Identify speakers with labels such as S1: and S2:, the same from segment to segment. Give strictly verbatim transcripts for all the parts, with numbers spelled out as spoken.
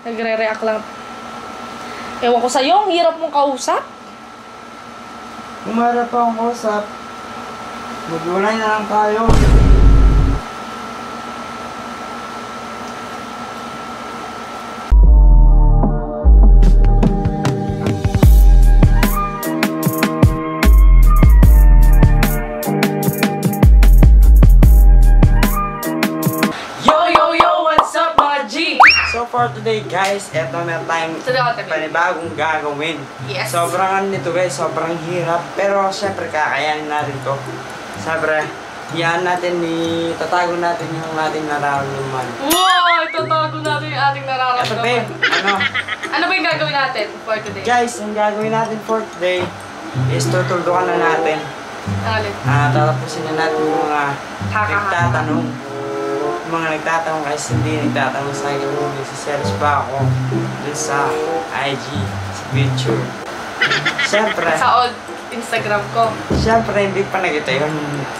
S1: Nagre-react lang. Ewan ko sa'yo, ang hirap mong kausap.
S2: Umarap pa akong kausap. Magulay na lang tayo. So for today guys, eto na tayong panibagong gagawin.
S1: Yes.
S2: Sobrang ano nito guys, sobrang hirap. Pero syempre kakayanin natin to. Siyempre, hiyaan natin ni, tatago natin yung ating nararamdaman.
S1: Wow! Itatago natin yung ating nararamdaman.
S2: Eto babe, ano?
S1: Ano ba yung gagawin natin for today?
S2: Guys, ang gagawin natin for today is tutuldukan na natin.
S1: Alin?
S2: Ah, tatapusin na natin yung mga nagtatanong. Mga nagtatanong guys, hindi nagtatanong sa akin kung nagsiselos ba ako dun sa I G, sa picture. Siyempre,
S1: Sa old Instagram ko.
S2: siyempre hindi pa nakita yun.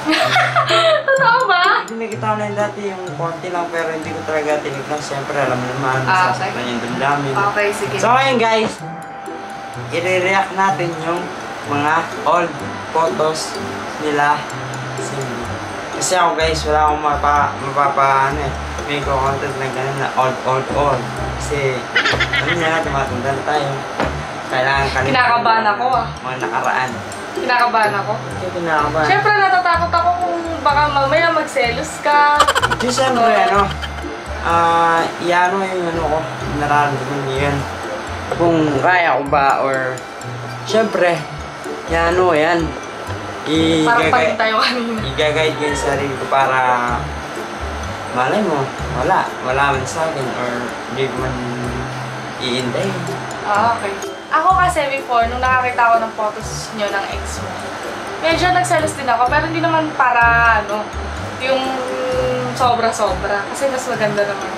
S1: Totoo ba?
S2: Hindi nakita ko na yun dati yung konti lang pero hindi ko talaga tinignan. Siyempre alam mo naman,
S1: Ah,
S2: sasaktan yung damdamin.
S1: Okay, sige.
S2: So ngayon guys, i-react natin yung mga old photos nila Cindy. Kasi ako guys, wala akong mapa, mapapa, ano eh, may content na gano'n na old, old, old. Kasi, ano nga, tumatanda na tayo. Kailangan kalimutan.
S1: Kinakabahan ako ah.
S2: Mga nakaraan.
S1: Kinakabahan ako.
S2: Hindi kinakabahan.
S1: Siyempre natatakot ako kung baka mamaya magselos ka.
S2: Di siyempre, ano, ah, uh, iano yung ano ko, nararamdaman niyo yun. Kung kaya ko ba, or, siyempre, iano yan.
S1: Parang pagin tayo kanina.
S2: I-guide ko yung sarili ko para malay mo, wala. Wala man sa akin or hindi man i-inday.
S1: Ah, okay. Ako kasi before, nung nakakita ko ng photos nyo ng ex mo, medyo nagselos din ako, pero hindi naman para, ano, yung sobra-sobra. Kasi mas maganda naman.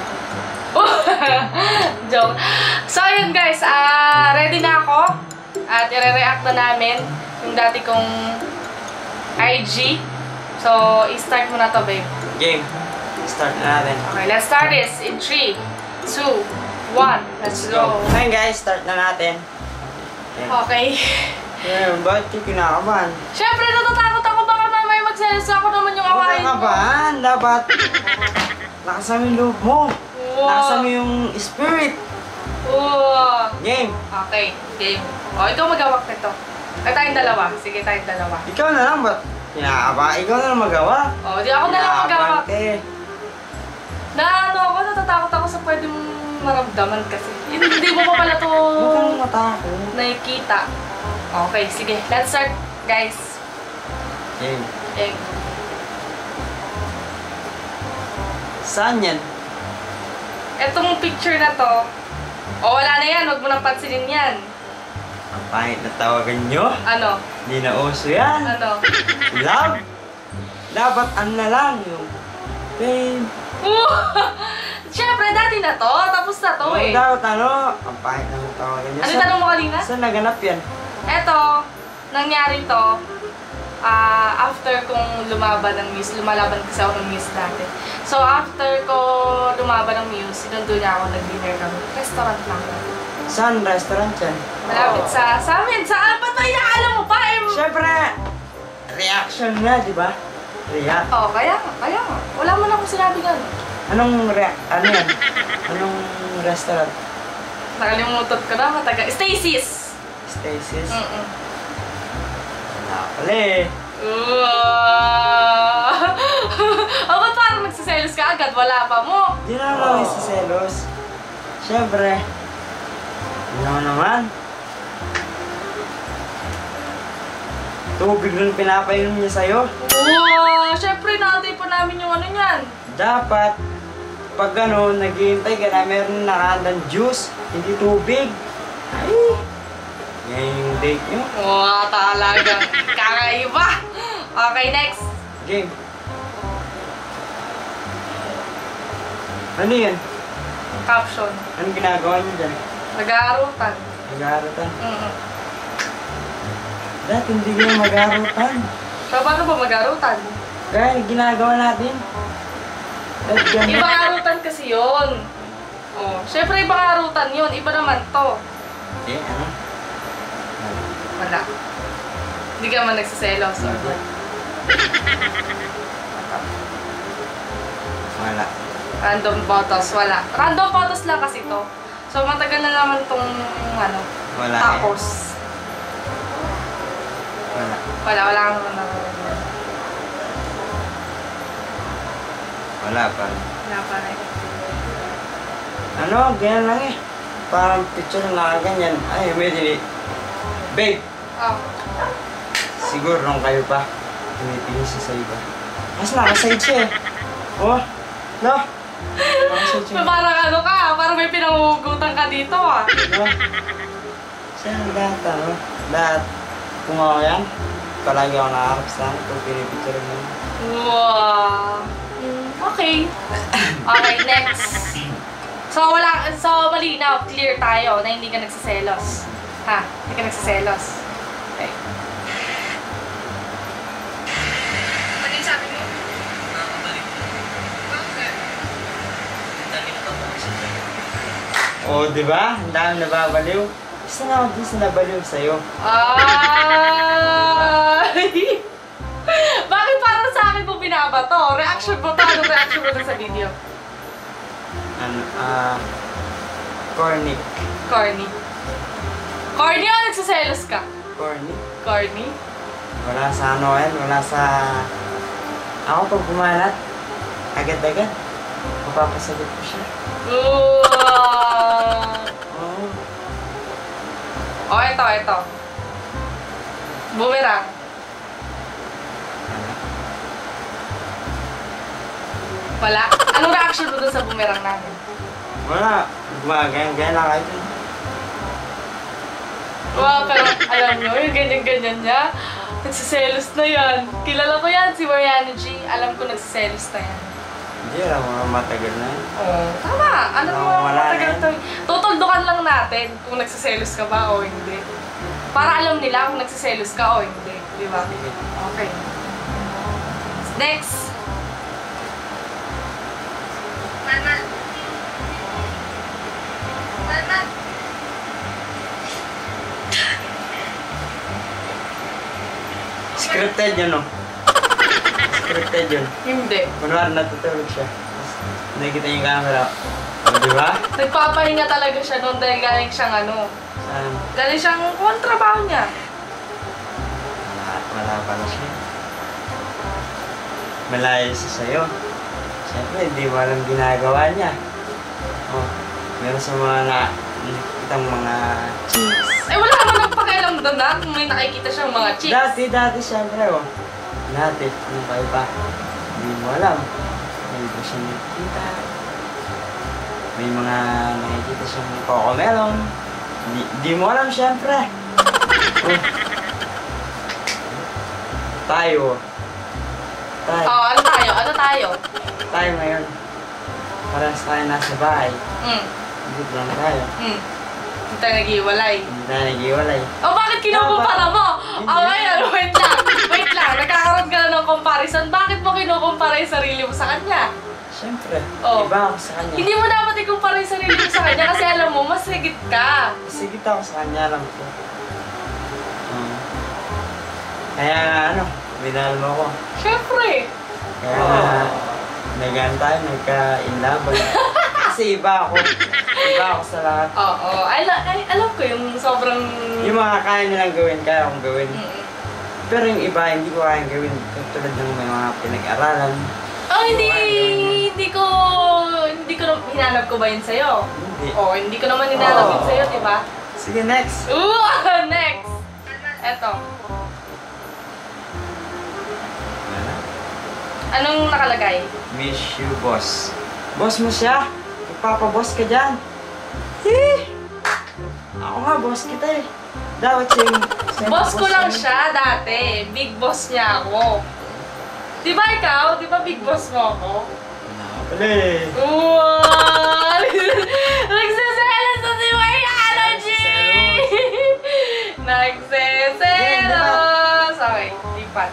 S1: Joke. So, ayun guys, uh, ready na ako. At i-react na namin yung dati kong I G. So, i-start mo na to, babe.
S2: Game. Start na natin.
S1: Okay, let's start this in three, two, one. Let's go.
S2: Ngayon guys, start na natin.
S1: Okay.
S2: Ngayon, bakit yung kinakabahan?
S1: Siyempre, natatakot ako baka mamaya magselos ako naman yung
S2: Huwag
S1: awain mo.
S2: kinakabahan. Dapat nakasama yung loob mo.
S1: Wow.
S2: Nakasama yung spirit.
S1: Oo.
S2: Game.
S1: Okay, game. O, ikaw magawak nito. Ay, tayong dalawa. Sige, tayong dalawa.
S2: Ikaw na lang, ba't kinakabahan? Ikaw na lang magawa.
S1: O, di ako na lang magawak.
S2: Kinakabahan,
S1: Na ano ako, natatakot ako sa pwede mong maramdaman kasi. Hindi mo pa pala to
S2: Huwag kang matakot.
S1: nakikita. Okay, sige. Let's start, guys.
S2: Game.
S1: Eh,
S2: Saan yan?
S1: etong picture na to, o wala na yan, huwag mo nang pansinin yan.
S2: Ang pangit na tawagan nyo.
S1: Ano?
S2: Hindi na uso yan.
S1: Ano?
S2: Love? Dapat ano na lang yung babe.
S1: Siyempre, dati na to. Tapos na to
S2: Oo,
S1: eh.
S2: dapat ano, ang pangit na tawagan nyo.
S1: Ano yung tanong mo kanina?
S2: Saan naganap yan?
S1: Eto, nangyari to, ah, after kong lumaban ng Muse, lumalaban kasi ako ng Muse dati. So, after ko lumaban ng Muse, sinundo niya ako, nag-dinner kami. Restaurant lang.
S2: Saan restaurant yan?
S1: Malapit sa, sa amin. Saan ba to? Inaalam mo pa eh.
S2: Siyempre, reaction nga, di ba? React.
S1: Oh, kaya nga, kaya nga. Wala mo na akong sinabi gan.
S2: Anong react? Ano yan? Anong restaurant?
S1: Nakalimutot ko na, mataga. Stacy's!
S2: Stacy's?
S1: Mm-mm.
S2: Wala pala eh.
S1: O, ba't parang nagsiselos ka agad? Wala pa mo.
S2: Di na lang oh. Selos. Siyempre, ano naman? Tubig nun pinapainom niya sa'yo.
S1: Wow! Siyempre, naantay pa namin yung ano niyan.
S2: Dapat, pag gano'n, naghihintay ka na meron nakahandang juice, hindi tubig. Ay! Yan yung date nyo.
S1: Wow, talaga. Kakaiba. Okay, next.
S2: Game. Ano yan?
S1: Caption.
S2: Anong ginagawa niyo dyan?
S1: Nag-aarutan.
S2: Mag-aarutan?
S1: Mm-mm.
S2: Dati hindi kayo mag-aarutan.
S1: So, paano ba mag-aarutan?
S2: Kaya ginagawa natin. Dati ganun.
S1: Ibang arutan kasi yun. Oh, syempre iba karutan yun. Iba naman to.
S2: Eh, ano? Wala.
S1: Wala. Hindi ka man nagsiselos. Or
S2: Hindi.
S1: what?
S2: Wala.
S1: Random photos. Wala. Random photos lang kasi to. So, matagal na naman tong ano.
S2: Wala eh.
S1: Tapos.
S2: Wala.
S1: Wala. Wala ka naman nararamdaman.
S2: Wala pa.
S1: Wala pa rin.
S2: Ano, ganyan lang eh. Parang picture na ganyan. Ay, medyo babe,
S1: Oh.
S2: siguro nung kayo pa, tumitingin siya sa iba. Mas nakaside siya eh. Oh, no? Nakaside siya.
S1: Parang ano ka, parang may pinangugutan ka dito ah.
S2: No? Siya ang lahat ano. Lahat. Kung ako yan, palagi ako nakakarap sa akin kung pinipicture mo.
S1: Wow. Mm, Okay. Okay, next. So, wala, so malinaw, clear tayo na hindi ka nagsiselos. Ha? Hindi ka nagsiselos. Okay. Ano yung sabi mo? Bakit?
S2: Oh, di ba? Ang dami nababaliw. Isa na ako din sa nabaliw sa'yo.
S1: Ay! Bakit parang sa akin mo binabato? Reaction mo to? Anong reaction mo to sa video?
S2: Ano, ah... corny.
S1: Corny. Corny o nagsiselos ka?
S2: Corny?
S1: Corny?
S2: Wala sa ano yan, wala sa... Ako pag bumanat, agad-agad, mapapasagot ko siya.
S1: Ooh!
S2: Oo.
S1: Oh, ito, ito. Boomerang.
S2: Ano?
S1: Wala. Anong reaction mo dun sa boomerang namin?
S2: Wala. Gumagaya-gaya lang kayo.
S1: Wow, pero alam nyo, yung ganyan-ganyan niya, nagsiselos na yan. Kilala ko yan, si Mariana G. Alam ko nagsiselos na yan.
S2: Hindi, alam mo, matagal na yan.
S1: Oh, tama. Alam mo,
S2: Oo, wala
S1: matagal
S2: na
S1: to. Tutuldukan lang natin kung nagsiselos ka ba o hindi. Para alam nila kung nagsiselos ka o hindi. Di ba?
S2: Sige.
S1: Okay. Next. Mama. Mama.
S2: Scripted yun, no? Scripted yun.
S1: Hindi.
S2: Kunwari natutulog siya. Tapos, nakikita niyo yung camera. O, di ba?
S1: Nagpapahinga talaga siya noon dahil galing siyang ano.
S2: Saan?
S1: Galing siyang kung ano trabaho niya.
S2: Wala, wala pala siya. Malayo siya sa'yo. Siyempre, hindi mo alam ginagawa niya. Oh, meron sa mga na... Kitang mga chicks.
S1: Eh wala naman nagpakialam doon na kung may nakikita siyang mga chicks.
S2: Dati, dati, siyempre, oh. Dati, nung kayo pa. Hindi mo alam. May iba siya nakikita. May mga nakikita siyang cocomelon. Di, di mo alam, siyempre. Oh. Tayo. Tayo.
S1: Oo, ano tayo? Ano tayo?
S2: Tayo ngayon. Parehas tayo nasa bahay.
S1: Hmm.
S2: Dito lang tayo.
S1: Hmm. Hindi tayo nag-iwalay.
S2: Hindi tayo nag-iwalay.
S1: Oh, bakit kinukumpara mo?
S2: Hindi.
S1: Oh, ngayon, wait lang. Wait lang. Nagkakaroon ka na ng comparison. Bakit mo kinukumpara yung sarili mo sa kanya?
S2: Siyempre.
S1: Oh.
S2: Iba ako sa kanya.
S1: Hindi mo dapat ikumpara yung sarili mo sa kanya kasi alam mo, mas higit ka.
S2: Sigit ako sa kanya, alam ko. Hmm. Kaya ano, minahal mo ko.
S1: Siyempre.
S2: Kaya
S1: Oh.
S2: nagaan tayo, nagka-inlaban. Kasi iba ako. Iba ako sa lahat.
S1: Oo. Ay, ay, alam ko yung sobrang...
S2: Yung mga kaya nilang gawin, kaya akong gawin.
S1: Mm-mm.
S2: Pero yung iba, hindi ko kayang gawin. Tulad ng may mga pinag-aralan.
S1: Oh, hindi, hindi ko, hindi ko, na- hinanap ko ba yun sa'yo?
S2: Hindi.
S1: Oo, hindi ko naman hinanap yun sa'yo, di ba?
S2: Sige, next.
S1: Ooh, next! Eto.
S2: Ano?
S1: Anong nakalagay?
S2: Miss you, boss. Boss mo siya. Magpapaboss ka dyan. Eh! Ako nga, boss kita eh. Dapat siya yung... siya yung
S1: Boss ko lang
S2: niya.
S1: siya dati. Big boss niya ako. Di ba ikaw? Di ba big boss mo ako?
S2: Wala ka pala eh.
S1: Wow! Nagsiselos na si Mariana G! Nagsiselos! Okay, lipat.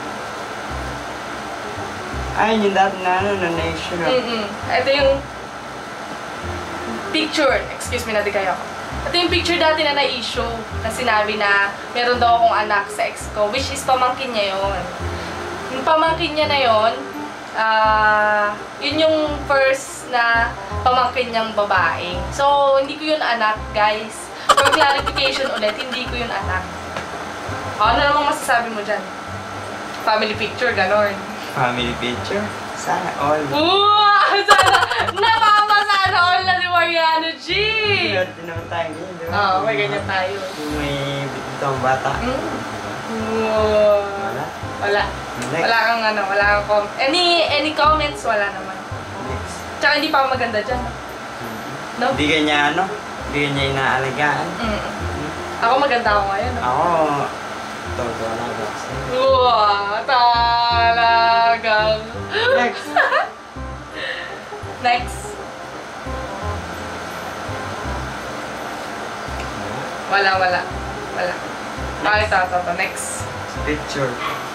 S2: Ay, yung dati na ano, na nation.
S1: Mm-mm. Ito yung picture. Excuse me, natin kayo ako. Ito yung picture dati na na-issue na sinabi na meron daw akong anak sa ex ko, which is pamangkin niya yun. Yung pamangkin niya na yun, ah, yun yung first na pamangkin niyang babae. So, hindi ko yun anak, guys. For clarification ulit, hindi ko yun anak. Ano namang masasabi mo dyan? Family picture, ganon.
S2: Family picture? Sana all.
S1: Wow! Sana, napapasana all na si Mariano G!
S2: Meron din naman tayo ganyan, di ba?
S1: Oo, may ganyan tayo.
S2: Yung may bititong bata.
S1: Mm. Wow.
S2: Wala?
S1: Wala.
S2: Next.
S1: Wala kang ano, wala kang com- any, any comments? Wala naman.
S2: Next.
S1: Tsaka hindi pa ako maganda dyan. No?
S2: Hindi kanya ano? Hindi kanya inaalagaan.
S1: Mm. Ako maganda ako ngayon. No?
S2: Ako, todo na ba?
S1: Wow, talagang.
S2: Next.
S1: Next. Wala, wala. Wala. Ah, ito, ito, ito. Next.
S2: Picture.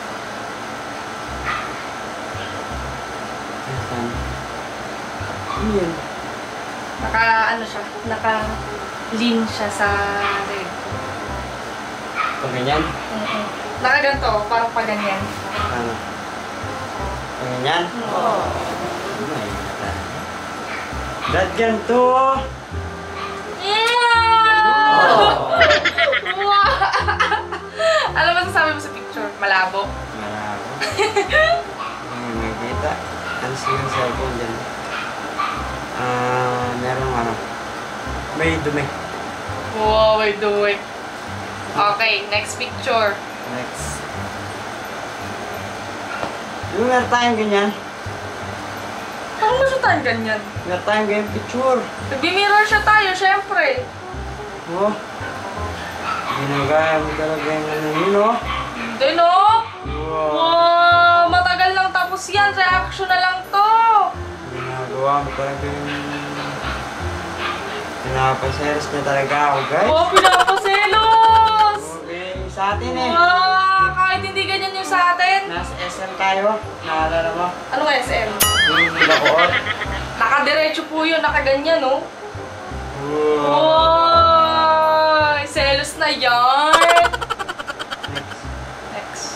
S2: Ano yun?
S1: Naka, ano siya, naka lean siya sa leg ko.
S2: Pag ganyan?
S1: Mm-mm. Naka ganito, parang pa ganyan.
S2: Ano? Pag ganyan?
S1: Oo.
S2: Ano ay nata? Dad ganito!
S1: Yeah! Wow! Alam mo sasabi mo sa picture? Malabo.
S2: Malabo. Hindi makikita. Ano siya yung cellphone dyan? Ah, merong ano? May dumi.
S1: Wow, I do it. Okay, next picture.
S2: Next. Yung meron tayong ganyan.
S1: Ano ba siya tayo ganyan?
S2: Meron tayong ganyan picture.
S1: Nagbi-mirror siya tayo, syempre.
S2: Oh. Ginagaya mo talaga yung ano yun, oh.
S1: Hindi, no?
S2: Wow.
S1: Wow! Matagal lang tapos yan. Reaction na lang to.
S2: Ginagawa mo talaga yung... Pinapaseros niya talaga ako, guys.
S1: Wow, pinapaselos!
S2: Okay, sa atin eh.
S1: Wow! Kahit hindi ganyan yung sa atin.
S2: Nasa S M tayo. Naalala mo?
S1: Ano nga S M?
S2: Yung lakoot.
S1: Nakadiretso po yun, nakaganyan, no?
S2: Wow.
S1: Wow! Selos na yan!
S2: Next.
S1: Next.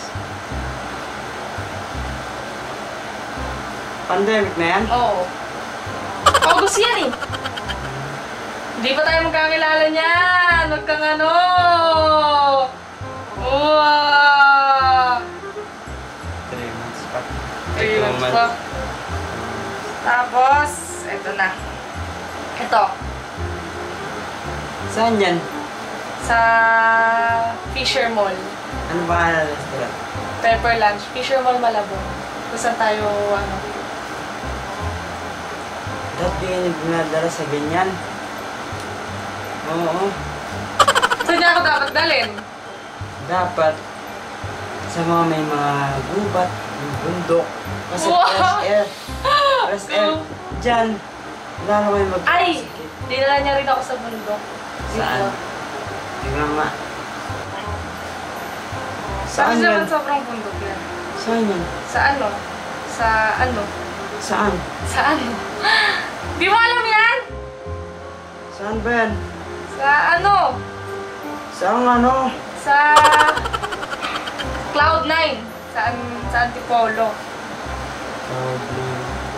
S2: Pandemic na yan?
S1: Oo. August yan eh. Hindi pa tayo magkakilala niyan. Huwag kang ano. Wow!
S2: Three months pa.
S1: Three
S2: Two
S1: months pa. Tapos, eto na. Ito.
S2: Saan yan?
S1: Sa Fisher Mall.
S2: Ano ba ang restaurant?
S1: Pepper Lunch. Fisher Mall Malabon. Kung saan tayo, ano.
S2: Dati yun yung dinadala sa ganyan. Oo.
S1: Saan niya ako dapat dalhin?
S2: Dapat sa mga may mga gubat, yung bundok. Kasi
S1: Wow!
S2: fresh air. Fresh air. Diyan. Wala na kayo mag-
S1: Ay! Dinala niya rin ako sa bundok.
S2: Saan?
S1: Dito.
S2: Tingnan nga.
S1: Saan
S2: Saan
S1: naman
S2: yan?
S1: sobrang bundok yan?
S2: Saan yan?
S1: Sa ano? Sa ano?
S2: Saan?
S1: Sa ano? Di mo alam yan?
S2: Saan ba yan?
S1: Sa ano?
S2: Saan ano?
S1: Sa Cloud nine. Sa, sa Antipolo.
S2: Probably.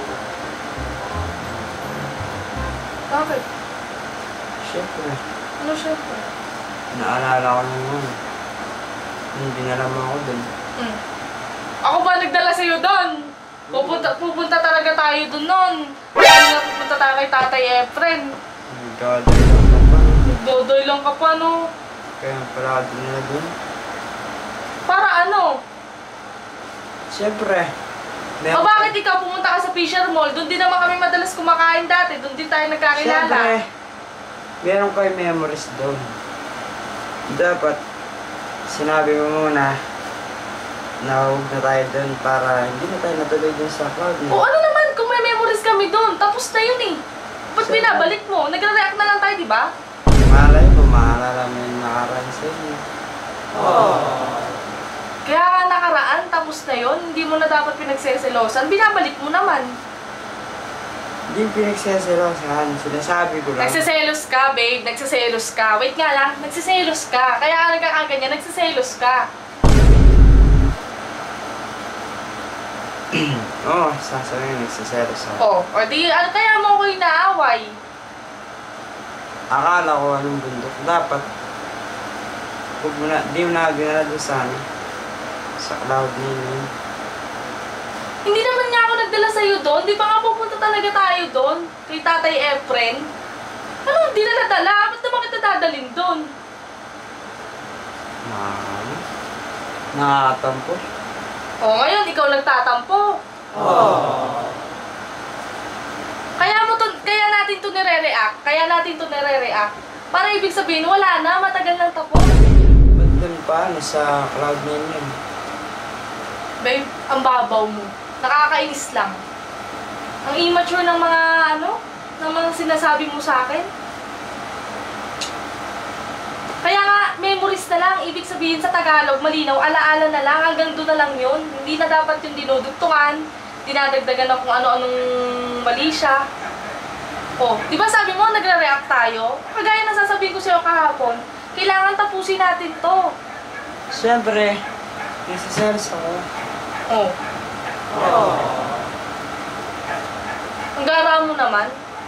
S1: Bakit?
S2: Siyempre.
S1: Ano syempre?
S2: Naalala ko lang yun. Hindi na mo ako dun.
S1: Hmm. Ako ba nagdala sa'yo doon? Pupunta, pupunta talaga tayo doon nun. Kaya nga pupunta tayo kay Tatay Efren.
S2: Oh my God. Ano ba?
S1: Dodoy lang ka pa, no?
S2: Kaya pala dun na dun.
S1: Para ano?
S2: Siyempre.
S1: O bakit ikaw pumunta ka sa Fisher Mall? Doon din naman kami madalas kumakain dati. Doon din tayo nagkakilala.
S2: Siyempre. Meron kayo memories doon. Dapat, sinabi mo muna na huwag na tayo doon para hindi na tayo natuloy doon sa cloud.
S1: O ano naman kung may memories kami doon? Tapos na yun eh. Ba't
S2: Siyempre.
S1: binabalik mo? Nagre-react na lang tayo, di ba?
S2: Malay mo, maalala mo yung nakaraan sa inyo.
S1: Oh. Kaya nga nakaraan, tapos na yun. Hindi mo na dapat pinagseselosan. Binabalik mo naman.
S2: Hindi pinagseselosan. Sinasabi ko lang.
S1: Nagsiselos ka, babe. Nagsiselos ka. Wait nga lang. Nagsiselos ka. Kaya ka nagkakaganyan. Nagsiselos ka.
S2: Oo, oh, sasabihin nagsiselos ako.
S1: Oh, o di, ano kaya mo ko inaaway?
S2: Akala ko anong bundok. Dapat, huwag mo na, di mo na ginala doon sa ano. Sa cloud nine.
S1: Hindi naman niya ako nagdala sa'yo doon. Di ba nga pupunta talaga tayo doon? Kay Tatay Efren? Ano, hindi na nadala? Ba't naman kita dadalhin doon?
S2: Nah, nakakatampo.
S1: O, ngayon, ikaw nagtatampo.
S2: Oh.
S1: Kaya mo to, kaya natin to nire-react. Kaya natin to nire-react. Para ibig sabihin, wala na, matagal nang tapos.
S2: Ba't dun pa? Nasa cloud nine yun.
S1: Babe, ang babaw mo. Nakakainis lang. Ang immature ng mga, ano, ng mga sinasabi mo sa akin. Kaya nga, memories na lang. Ibig sabihin sa Tagalog, malinaw, alaala na lang. Hanggang doon na lang yun. Hindi na dapat yung dinudugtungan. Dinadagdagan ng kung ano-anong mali siya. Oh, di ba sabi mo, nagre-react tayo? Kagaya na sasabihin ko sa'yo kahapon, kailangan tapusin natin to.
S2: Siyempre, nasa-selos ako.
S1: Oh. Oh. Ang gara mo naman.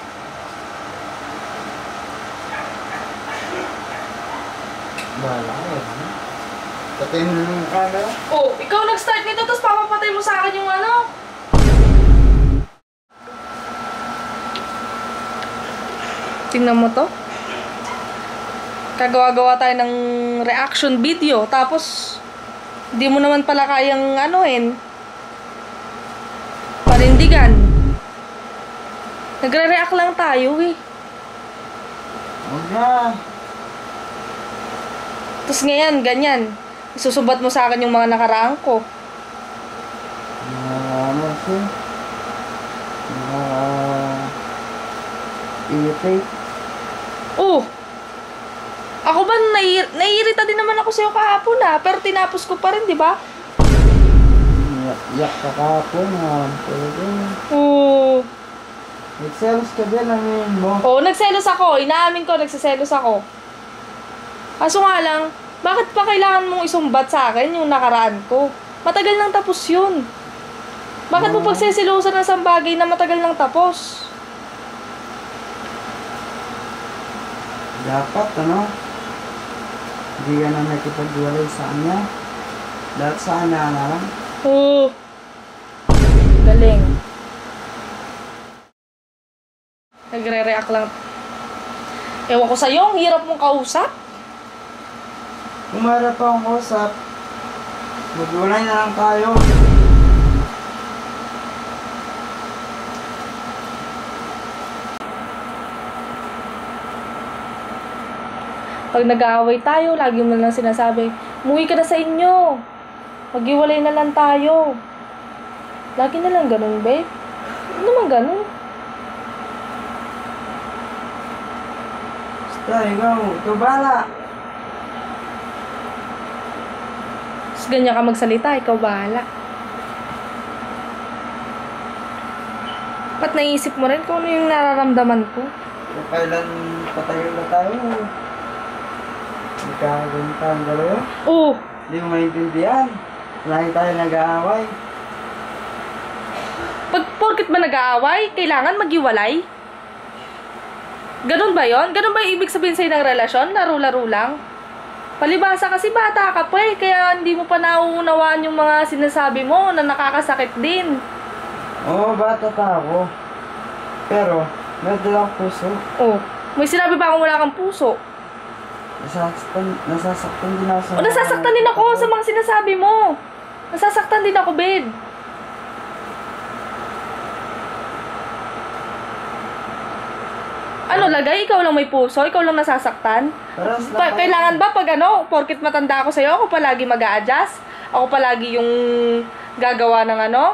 S2: Bahala ka yun. Patay mo na yung camera.
S1: Oh, ikaw nag-start nito, tapos papapatay mo sa akin yung ano. Tingnan mo to. Kagawa-gawa tayo ng reaction video, tapos di mo naman pala kayang anuhin. Parindigan. Nagre-react lang tayo eh.
S2: Huwag na.
S1: Tapos ngayon, ganyan. Isusubat mo sa akin yung mga nakaraan ko.
S2: Ano siya? Irritate.
S1: Oh! Ako ba, nai naiirita din naman ako sa'yo kahapon ah. Pero tinapos ko pa rin, di ba?
S2: Yak ka kahapon ha.
S1: Oo.
S2: Nagselos ka din, amin mo.
S1: Oo, nagselos ako. Inaamin ko, nagsiselos ako. Kaso nga lang, bakit pa kailangan mong isumbat sa akin yung nakaraan ko? Matagal nang tapos yun. Bakit mo pagseselosan ng isang bagay na matagal nang tapos?
S2: Dapat, ano? Hindi ka na nakipagwalay sa kanya. Dahil sa kanya na lang.
S1: Oo. Galing. Nagre-react lang. Ewan ko sa'yo, ang hirap mong kausap.
S2: Umarap pa akong kausap. Magwalay na lang tayo.
S1: Pag nag-aaway tayo, lagi mo lang sinasabi, umuwi ka na sa inyo. Maghiwalay na lang tayo. Lagi na lang ganun, babe. Ano naman ganun?
S2: Basta, ikaw. Ikaw bala.
S1: Tapos ganyan ka magsalita, ikaw bahala. Ba't naisip mo rin kung ano yung nararamdaman ko?
S2: Kung kailan patayo na tayo. Magkakaganita ang dalawa.
S1: Oo.
S2: Hindi mo maintindihan. Lagi tayo nag-aaway.
S1: Pag porket ba nag-aaway, kailangan maghiwalay? Ganun ba yon? Ganun ba yung ibig sabihin sa'yo ng relasyon? Laro-laro lang? Palibasa kasi bata ka pa eh, kaya hindi mo pa nauunawaan yung mga sinasabi mo na nakakasakit din.
S2: Oo, bata pa ako. Pero, meron akong puso.
S1: Oh, may sinabi ba akong wala kang puso?
S2: Nasasaktan, nasasaktan din ako sa...
S1: O, nasasaktan din ako sa mga sinasabi mo. Nasasaktan din ako, babe. Ano, lagay? Ikaw lang may puso? Ikaw lang nasasaktan? Pa kailangan ba pag ano, porkit matanda ako sa'yo, ako palagi mag-a-adjust? Ako palagi yung gagawa ng ano?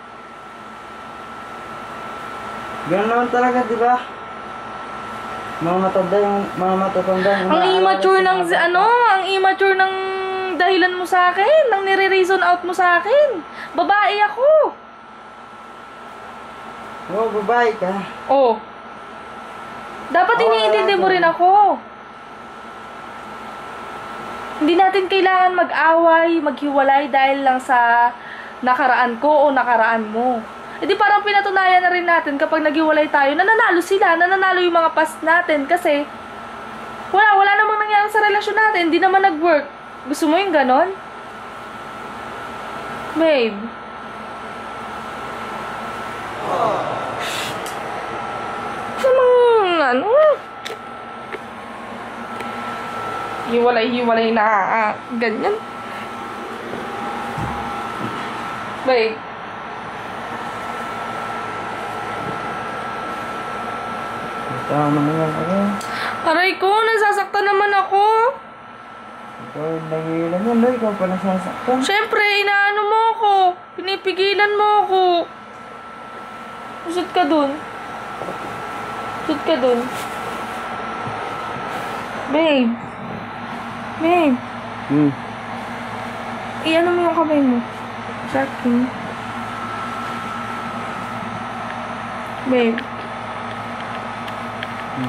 S2: Ganun naman talaga, di ba? Mga matanda yung, mga matatanda yung...
S1: Ang immature ng, ano, ang immature ng dahilan mo sa akin, ng nire-reason out mo sa akin. Babae ako.
S2: Oo, babae ka.
S1: Oh. Dapat
S2: Oo,
S1: iniintindi mo
S2: wala
S1: rin ako. Hindi natin kailangan mag-away, maghiwalay dahil lang sa nakaraan ko o nakaraan mo. E di parang pinatunayan na rin natin kapag naghiwalay tayo, nananalo sila, nananalo yung mga past natin kasi wala, wala namang nangyari sa relasyon natin, hindi naman nag-work. Gusto mo yung ganon? Babe. Namang, ano? Hiwalay-hiwalay na, ah, ganyan. Babe.
S2: Tama naman ako.
S1: Aray ko, nasasaktan naman ako.
S2: Ikaw yung nangilan yan, no? Ikaw pa nasasaktan.
S1: Siyempre, inaano mo ako. Pinipigilan mo ako. Usot ka dun. Usot ka dun. Babe. Babe.
S2: Hmm.
S1: Iano mo yung kamay mo. Sa akin. Babe.
S2: Hmm.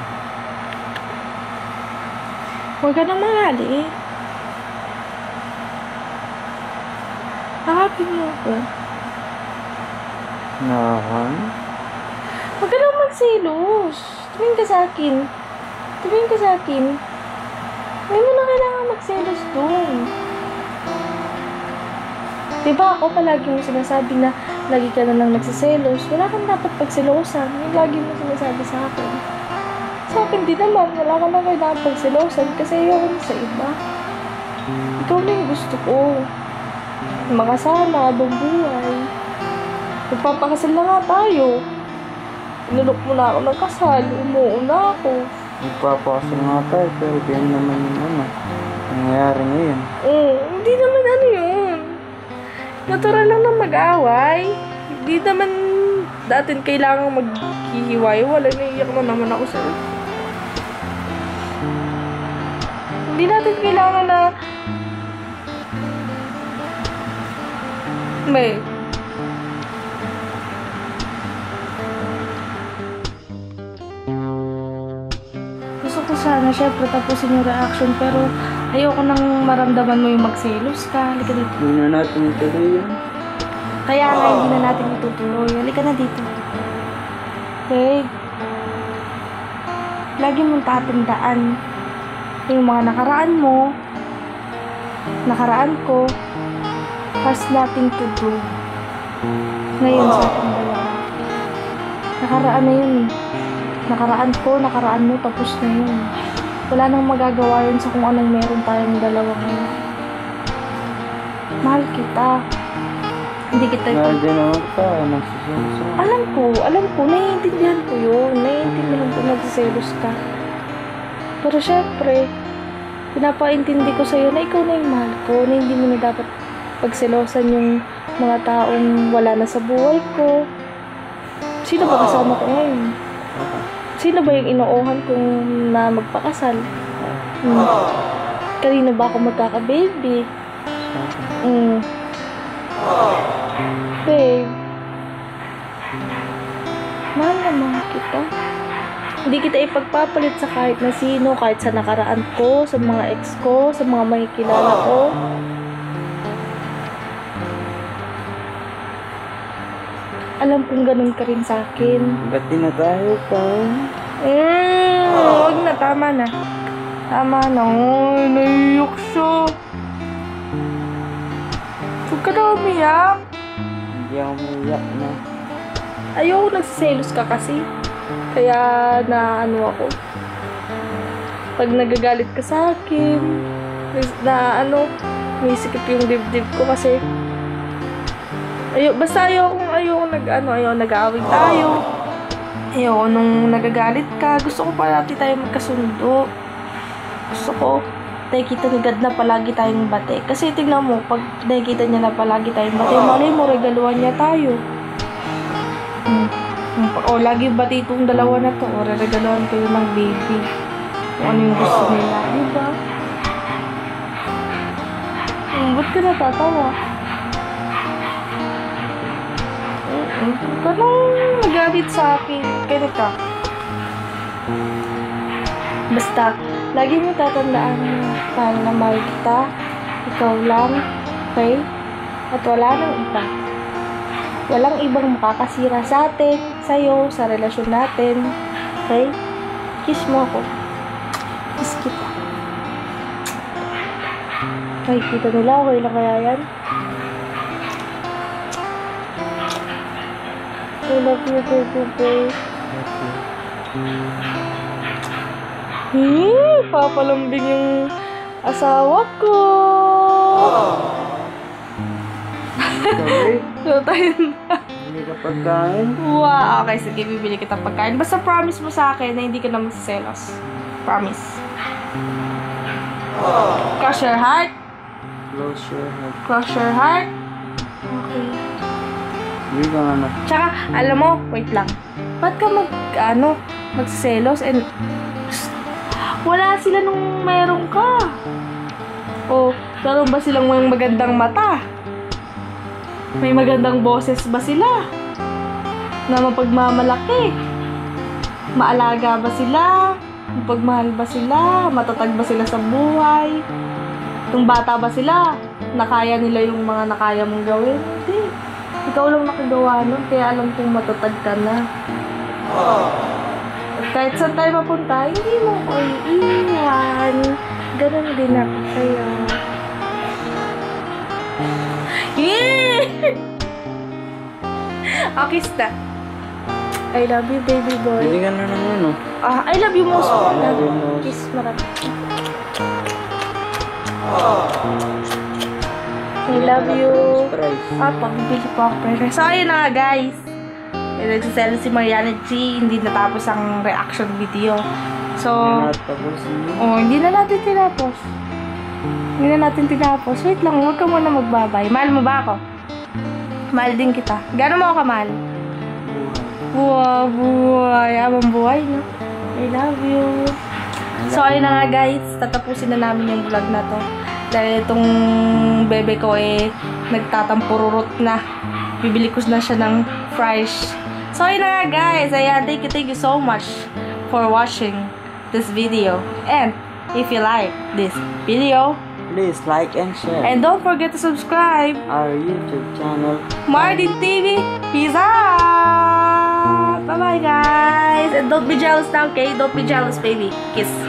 S1: Huwag ka nang mangali. Hakapin mo ako.
S2: Nahan?
S1: Huwag ka nang magselos. Tumingin ka sa akin. Tumingin ka sa akin. Hindi mo na kailangan magselos doon. Diba ako palagi mo sinasabi na lagi ka na lang nagsiselos. Wala kang dapat pagselosan. Yung lagi mo sinasabi sa akin. Sa akin din naman, wala ka na kailangan pagselosan kasi ayoko na sa iba. Ikaw na yung gusto ko. Makasama, habang buhay. Magpapakasal na nga tayo. Inulok mo na ako ng kasal. Umuuna ako.
S2: Magpapakasal nga tayo, pero ganyan naman yung ano. Nangyayari ngayon.
S1: Mm, hindi naman ano yun. Natural lang na mag-away. Hindi naman datin kailangan maghihiway. Wala, naiiyak na naman ako sa'yo. Hindi natin kailangan na may gusto ko sana syempre tapusin yung reaction pero ayoko nang maramdaman mo yung magselos ka. Halika dito.
S2: Hindi na natin ituloy yan.
S1: Kaya nga hindi na natin itutuloy. Halika na dito. Babe. Lagi mong tatandaan yung mga nakaraan mo, nakaraan ko, has nothing to do ngayon sa ating dalawa. Nakaraan na yun. Nakaraan ko, nakaraan mo, tapos na yun. Wala nang magagawa yun sa kung anong meron tayong dalawa ngayon. Mahal kita. Hindi kita ito.
S2: Mahal din naman ka, nagsiselos.
S1: Alam ko, alam ko, naiintindihan ko yun. Naiintindihan ko nagsiselos ka. Pero syempre, pinapaintindi ko sa'yo na ikaw na yung mahal ko, na hindi mo na dapat pagselosan yung mga taong wala na sa buhay ko. Sino ba kasama ko ngayon? Sino ba yung inoohan kong na magpakasal? Hmm. Kanino ba ako magkaka-baby? Hmm. Babe. Mahal na mahal kita. Hindi kita ipagpapalit sa kahit na sino, kahit sa nakaraan ko, sa mga ex ko, sa mga makikilala ko. Alam kong ganun ka rin sa akin.
S2: Ba't di na tayo pa?
S1: Mm, huwag na, tama na. Tama na. Ay, naiyak siya. Huwag ka na umiyak.
S2: Hindi ako umiyak na.
S1: Ayoko nagsiselos ka kasi. Kaya na ano ako. Pag nagagalit ka sa akin, na ano, may sikip yung dibdib ko kasi ayo, basta ayoko, ayoko nag, ano, ayoko nag-aaway tayo. Ayoko nung nagagalit ka. Gusto ko palagi tayo magkasundo. Gusto ko, nakikita ni God na palagi tayong bate. Kasi tingnan mo, pag nakikita niya na palagi tayong bate, malay mo, regaluhan niya tayo. Hmm. O, lagi bati itong dalawa na to. O, regaluhan kayo ng baby. Kung ano yung gusto nila. Diba? Hmm, ba't ka natatawa? Ikaw nang nagalit sa akin. Kaya ka. Basta, lagi mo tatandaan na mahal na mahal kita. Ikaw lang. Okay? At wala nang iba. Walang ibang makakasira sa atin, sa'yo, sa relasyon natin. Okay? Kiss mo ako. Kiss kita. Ay, kita nila. Okay lang kaya yan? I love you, baby, baby. Hmm, papalambing yung asawa ko. So, tayo na.
S2: Hindi ka pagkain.
S1: Wow, okay, sige, bibili kita pagkain. Basta promise mo sa akin na hindi ka na magsiselos. Promise. Cross your heart.
S2: Close your heart.
S1: Cross your heart. Okay.
S2: Hindi ka nga na.
S1: Tsaka, alam mo, wait lang. Ba't ka mag, ano, magsiselos and wala sila nung meron ka? O, meron ba silang may magandang mata? May magandang boses ba sila? Na mapagmamalaki? Maalaga ba sila? Mapagmahal ba sila? Matatag ba sila sa buhay? Nung bata ba sila? Nakaya nila yung mga nakaya mong gawin? Hindi. Ikaw lang nakagawa nun, kaya alam kong matatag ka na. At kahit saan tayo mapunta, hindi mo ko iiwan. Ganun din ako sa'yo. Yeah! Okay, stop. I love you, baby boy.
S2: Hindi ka na ng ano.
S1: Ah, I love you most.
S2: Oh,
S1: I love you
S2: most.
S1: most. Kiss marami. I love you. Ah, pagbibili po ako. So, ayun na nga, guys. Eh, nagsaselo si Mariana G. Hindi natapos ang reaction video. So, oh, hindi na natin tinapos. Hindi na natin tinapos. Wait lang, huwag ka muna magbabay. Mahal mo ba ako? Mahal din kita. Gano'n mo ako kamahal? Buhay, buhay. Abang buhay, no? I love you. So, ayun na nga, guys. Tatapusin na namin yung vlog na to. Dahil itong bebe ko eh, nagtatampururot na. Bibili ko na siya ng fries. So, ayun na nga, guys. Ayan, thank you, thank you so much for watching this video. And, if you like this video,
S2: please like and share.
S1: And don't forget to subscribe
S2: Our YouTube channel,
S1: Mardin T V. Peace out! Bye-bye, guys! And don't be jealous now, okay? Don't be jealous, baby. Kiss.